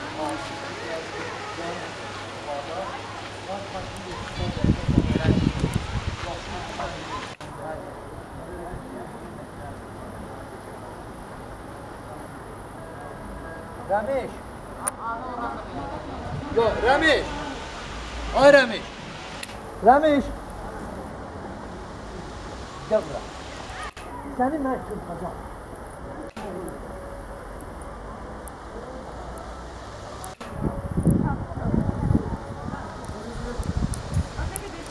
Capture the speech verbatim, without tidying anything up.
Rəmiş! Yox, Rəmiş! Ay Rəmiş! Rəmiş! Gəl bura. Səni mən tutacağım.